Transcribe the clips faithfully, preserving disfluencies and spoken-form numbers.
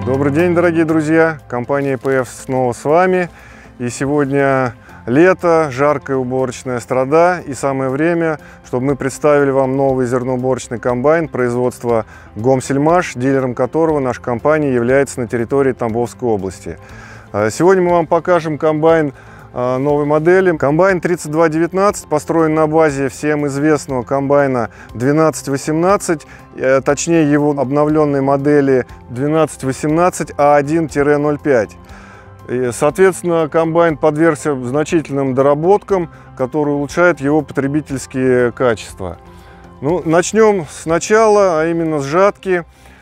Добрый день, дорогие друзья! Компания ПФ снова с вами. И сегодня лето, жаркая уборочная страда. И самое время, чтобы мы представили вам новый зерноуборочный комбайн производства Гомсельмаш, дилером которого наша компания является на территории Тамбовской области. Сегодня мы вам покажем комбайн новой модели. Комбайн тридцать два девятнадцать построен на базе всем известного комбайна двенадцать восемнадцать, точнее его обновленной модели двенадцать восемнадцать А один ноль пять. И, соответственно, комбайн подвергся значительным доработкам, которые улучшают его потребительские качества. Ну, начнем сначала, а именно с жатки.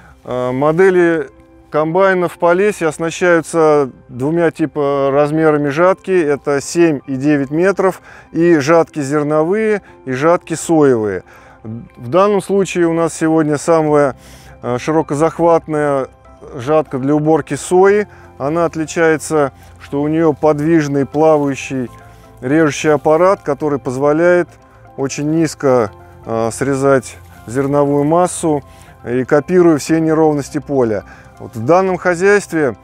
Модели комбайнов в Полесье оснащаются двумя типа размерами жатки. Это семь и девять метров, и жатки зерновые, и жатки соевые. В данном случае у нас сегодня самая широкозахватная жатка для уборки сои. Она отличается, что у нее подвижный плавающий режущий аппарат, который позволяет очень низко срезать зерновую массу и копируя все неровности поля. Вот в данном хозяйстве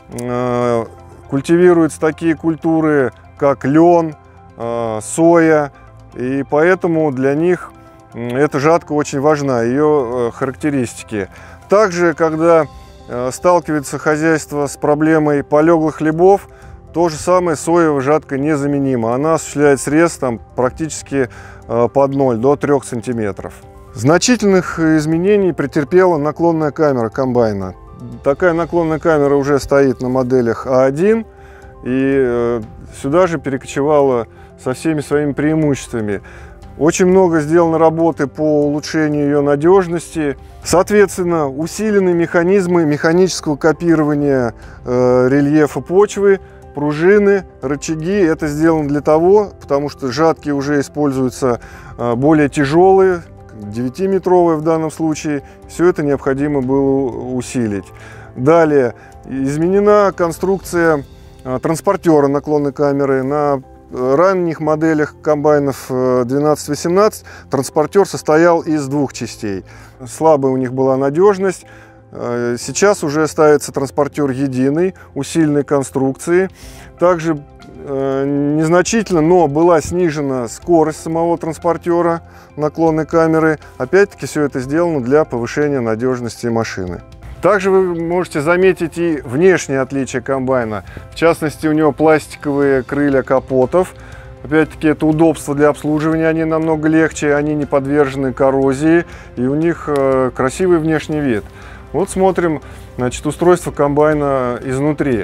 э, культивируются такие культуры, как лен, э, соя, и поэтому для них эта жатка очень важна, ее э, характеристики. Также, когда э, сталкивается хозяйство с проблемой полеглых хлебов, то же самое соевая жатка незаменима. Она осуществляет срез там, практически э, под ноль, до трёх сантиметров. Значительных изменений претерпела наклонная камера комбайна. Такая наклонная камера уже стоит на моделях А один, и э, сюда же перекочевала со всеми своими преимуществами. Очень много сделано работы по улучшению ее надежности. Соответственно, усилены механизмы механического копирования э, рельефа почвы, пружины, рычаги. Это сделано для того, потому что жатки уже используются э, более тяжелые, девятиметровая в данном случае. Все это необходимо было усилить. Далее изменена конструкция транспортера наклонной камеры. На ранних моделях комбайнов двенадцать восемнадцать транспортер состоял из двух частей. Слабая у них была надежность. Сейчас уже ставится транспортер единый, усиленной конструкции. Также незначительно, но была снижена скорость самого транспортера наклонной камеры. Опять-таки все это сделано для повышения надежности машины. Также вы можете заметить и внешние отличия комбайна. В частности, у него пластиковые крылья капотов. Опять-таки это удобство для обслуживания, они намного легче, они не подвержены коррозии, и у них красивый внешний вид. Вот смотрим, значит, устройство комбайна изнутри.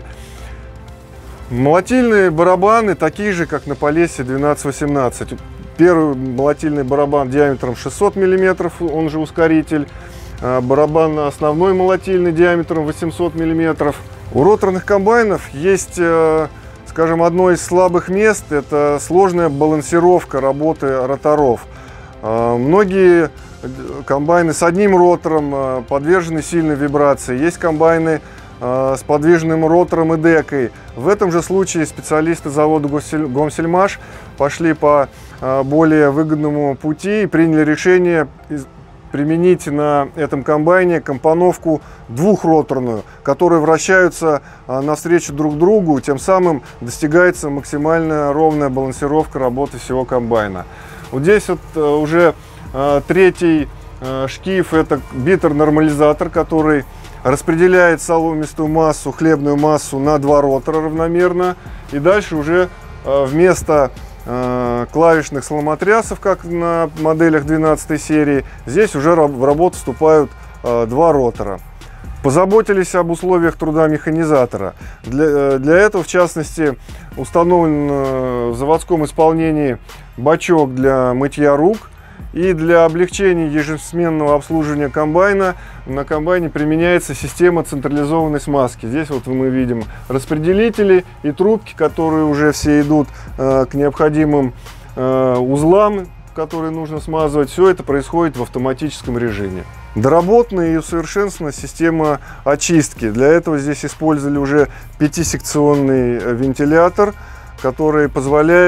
Молотильные барабаны такие же, как на Полесье двенадцать восемнадцать. Первый молотильный барабан диаметром шестьсот миллиметров, он же ускоритель. Барабан основной молотильный диаметром восемьсот миллиметров. У роторных комбайнов есть, скажем, одно из слабых мест – это сложная балансировка работы роторов. Многие комбайны с одним ротором подвержены сильной вибрации. Есть комбайны с подвижным ротором и декой. В этом же случае специалисты завода Гомсельмаш пошли по более выгодному пути и приняли решение применить на этом комбайне компоновку двухроторную, которые вращаются навстречу друг другу, тем самым достигается максимально ровная балансировка работы всего комбайна. Вот здесь вот уже третий шкив, это битер-нормализатор, который распределяет соломистую массу, хлебную массу на два ротора равномерно. И дальше уже вместо клавишных соломотрясов, как на моделях двенадцатой серии, здесь уже в работу вступают два ротора. Позаботились об условиях труда механизатора. Для, для этого, в частности, установлен в заводском исполнении бачок для мытья рук. И для облегчения ежесменного обслуживания комбайна на комбайне применяется система централизованной смазки. Здесь вот мы видим распределители и трубки, которые уже все идут э, к необходимым э, узлам, которые нужно смазывать. Все это происходит в автоматическом режиме. Доработана и усовершенствована система очистки. Для этого здесь использовали уже пятисекционный вентилятор, который позволяет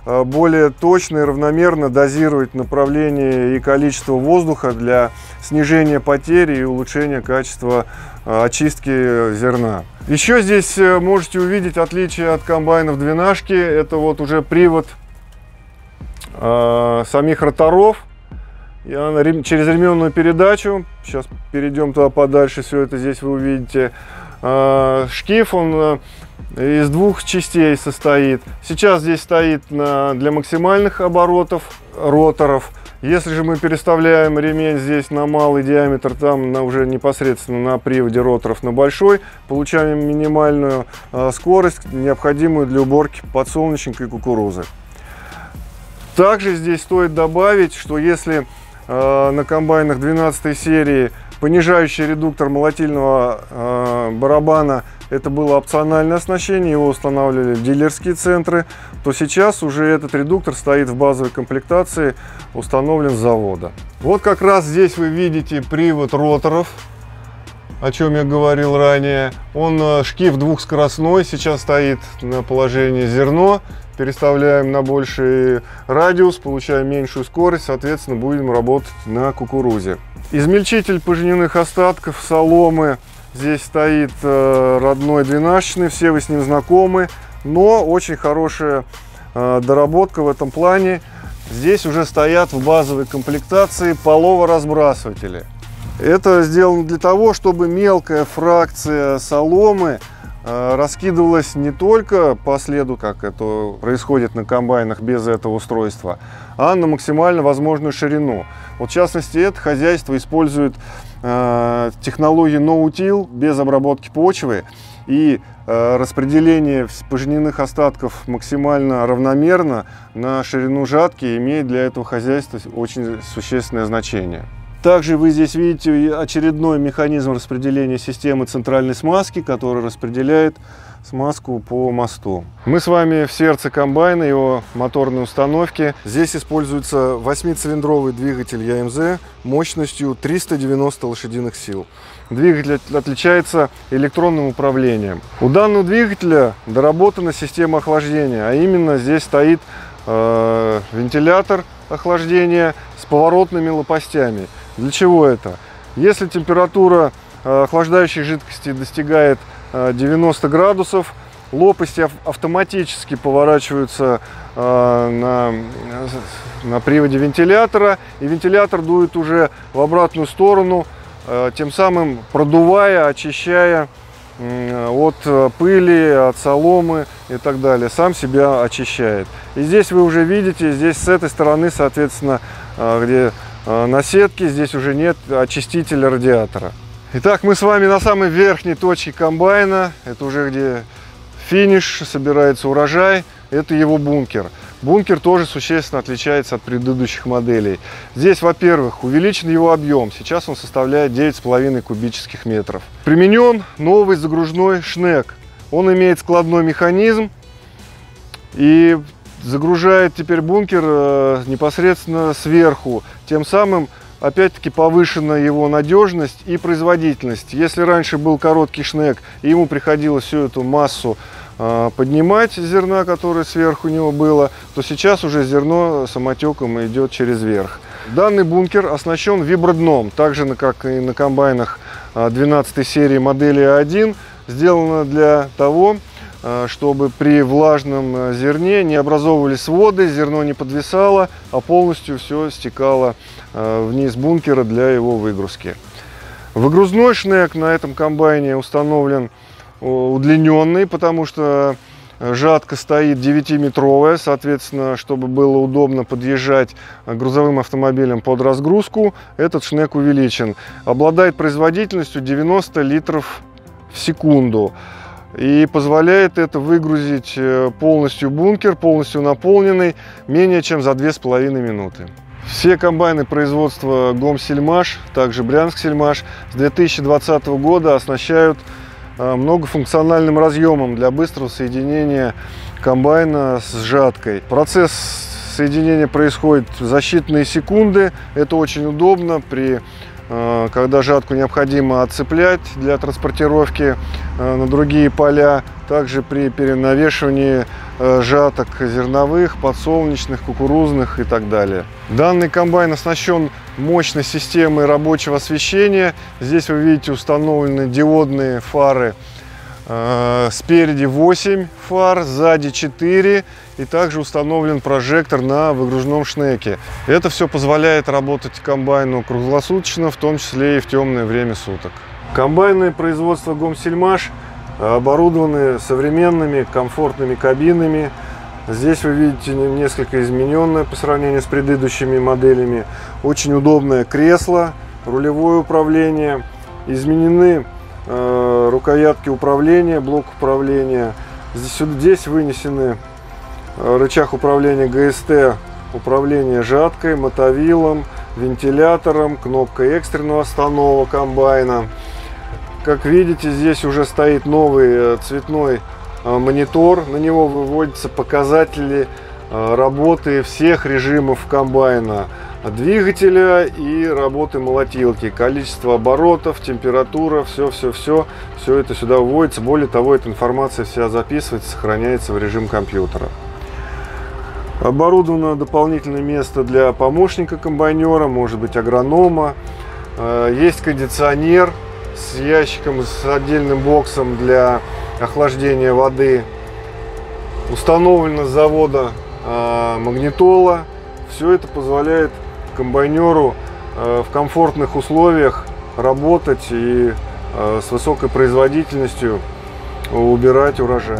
более точно и равномерно дозировать направление и количество воздуха для снижения потери и улучшения качества очистки зерна. Еще здесь можете увидеть отличие от комбайнов двенашки. Это вот уже привод э, самих роторов. Через ременную передачу, сейчас перейдем туда подальше, все это здесь вы увидите. Шкив, он из двух частей состоит. Сейчас здесь стоит на, для максимальных оборотов роторов. Если же мы переставляем ремень здесь на малый диаметр, там на, уже непосредственно на приводе роторов на большой, получаем минимальную а, скорость, необходимую для уборки подсолнечника и кукурузы. Также здесь стоит добавить, что если на комбайнах двенадцатой серии понижающий редуктор молотильного э, барабана это было опциональное оснащение, его устанавливали в дилерские центры, то сейчас уже этот редуктор стоит в базовой комплектации, установлен с завода. Вот как раз здесь вы видите привод роторов, о чем я говорил ранее. Он э, шкив двухскоростной, сейчас стоит на положении зерно. Переставляем на больший радиус, получаем меньшую скорость, соответственно, будем работать на кукурузе. Измельчитель пожнивных остатков, соломы. Здесь стоит э, родной двенашечный, все вы с ним знакомы, но очень хорошая э, доработка в этом плане. Здесь уже стоят в базовой комплектации половоразбрасыватели. Это сделано для того, чтобы мелкая фракция соломы раскидывалась не только по следу, как это происходит на комбайнах без этого устройства, а на максимально возможную ширину. Вот в частности, это хозяйство использует э, технологию no-till без обработки почвы, и э, распределение пожнивных остатков максимально равномерно на ширину жатки имеет для этого хозяйства очень существенное значение. Также вы здесь видите очередной механизм распределения системы центральной смазки, который распределяет смазку по мосту. Мы с вами в сердце комбайна, его моторной установки. Здесь используется восьмицилиндровый двигатель я эм зэ мощностью триста девяносто лошадиных сил. Двигатель отличается электронным управлением. У данного двигателя доработана система охлаждения, а именно здесь стоит э, вентилятор охлаждения с поворотными лопастями. Для чего это? Если температура э, охлаждающей жидкости достигает э, девяноста градусов, лопасти автоматически поворачиваются э, на, на приводе вентилятора, и вентилятор дует уже в обратную сторону, э, тем самым продувая, очищая э, от пыли, от соломы и так далее. Сам себя очищает. И здесь вы уже видите, здесь с этой стороны, соответственно, э, где на сетке, здесь уже нет очистителя радиатора. Итак, мы с вами на самой верхней точке комбайна. Это уже где финиш, собирается урожай. Это его бункер. Бункер тоже существенно отличается от предыдущих моделей. Здесь, во-первых, увеличен его объем. Сейчас он составляет девять с половиной кубических метров. Применен новый загружной шнек. Он имеет складной механизм и загружает теперь бункер э, непосредственно сверху. Тем самым, опять-таки, повышена его надежность и производительность. Если раньше был короткий шнек, и ему приходилось всю эту массу э, поднимать зерна, которое сверху у него было, то сейчас уже зерно самотеком идет через верх. Данный бункер оснащен вибродном, так же, как и на комбайнах двенадцатой серии модели а один. Сделано для того, чтобы при влажном зерне не образовывались своды, зерно не подвисало, а полностью все стекало вниз бункера для его выгрузки. Выгрузной шнек на этом комбайне установлен удлиненный, потому что жатка стоит девятиметровая, соответственно, чтобы было удобно подъезжать грузовым автомобилем под разгрузку, этот шнек увеличен. Обладает производительностью девяносто литров в секунду. И позволяет это выгрузить полностью бункер, полностью наполненный, менее чем за две с половиной минуты. Все комбайны производства Гомсельмаш, также Брянсксельмаш, с две тысячи двадцатого года оснащают многофункциональным разъемом для быстрого соединения комбайна с жаткой. Процесс соединения происходит за считанные секунды. Это очень удобно при когда жатку необходимо отцеплять для транспортировки на другие поля. Также при перенавешивании жаток зерновых, подсолнечных, кукурузных и так далее. Данный комбайн оснащен мощной системой рабочего освещения. Здесь вы видите установлены диодные фары. Спереди восемь фар, сзади четыре, и также установлен прожектор на выгружном шнеке. Это все позволяет работать комбайну круглосуточно, в том числе и в темное время суток. Комбайны производства Гомсельмаш оборудованы современными комфортными кабинами. Здесь вы видите несколько измененное по сравнению с предыдущими моделями. Очень удобное кресло, рулевое управление, изменены рукоятки управления, блок управления. Здесь, здесь вынесены рычаг управления ГСТ, управление жаткой, мотовилом, вентилятором, кнопкой экстренного останова комбайна. Как видите, здесь уже стоит новый цветной монитор. На него выводятся показатели работы всех режимов комбайна. Двигателя и работы молотилки, количество оборотов, температура, все-все-все, все это сюда вводится. Более того, эта информация вся записывается, сохраняется в режим компьютера. Оборудовано дополнительное место для помощника комбайнера, может быть агронома. Есть кондиционер с ящиком, с отдельным боксом для охлаждения воды. Установлена с завода магнитола. Все это позволяет комбайнеру в комфортных условиях работать и с высокой производительностью убирать урожай.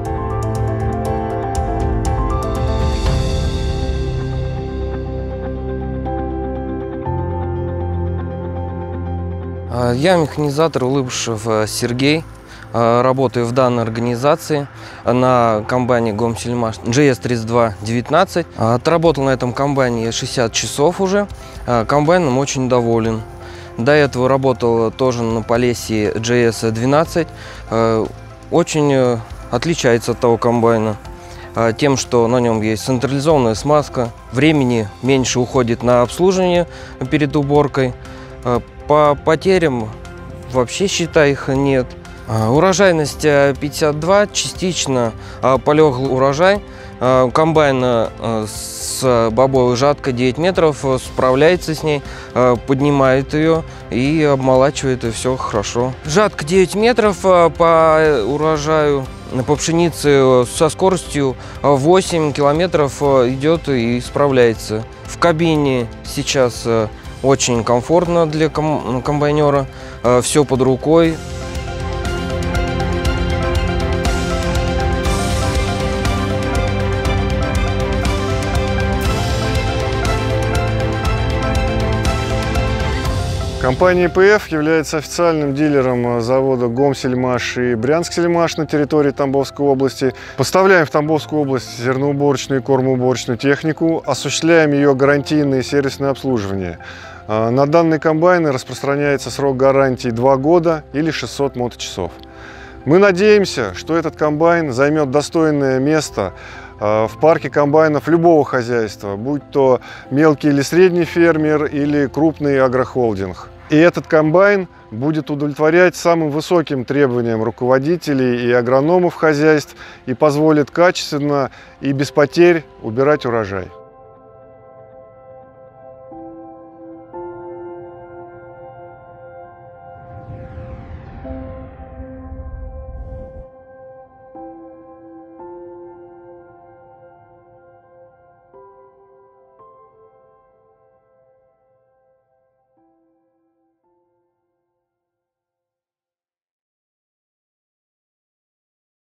Я механизатор Улыбышев Сергей. Работаю в данной организации на комбайне Гомсельмаш джей эс тридцать два девятнадцать. Отработал на этом комбайне шестьдесят часов уже. Комбайном очень доволен. До этого работал тоже на Полесье джей эс двенадцать. Очень отличается от того комбайна тем, что на нем есть централизованная смазка. Времени меньше уходит на обслуживание перед уборкой. По потерям вообще, считай, их нет. Урожайность пятьдесят два, частично полег урожай. Комбайн с бобовой жаткой девять метров справляется с ней, поднимает ее и обмолачивает, и все хорошо. Жатка девять метров по урожаю, по пшенице со скоростью восемь километров идет и справляется. В кабине сейчас очень комфортно для комбайнера, все под рукой. Компания пэ эф является официальным дилером завода Гомсельмаш и Брянск-Сельмаш на территории Тамбовской области. Поставляем в Тамбовскую область зерноуборочную и кормоуборочную технику, осуществляем ее гарантийное и сервисное обслуживание. На данные комбайны распространяется срок гарантии два года или шестьсот моточасов. Мы надеемся, что этот комбайн займет достойное место в парке комбайнов любого хозяйства, будь то мелкий или средний фермер или крупный агрохолдинг. И этот комбайн будет удовлетворять самым высоким требованиям руководителей и агрономов хозяйств и позволит качественно и без потерь убирать урожай.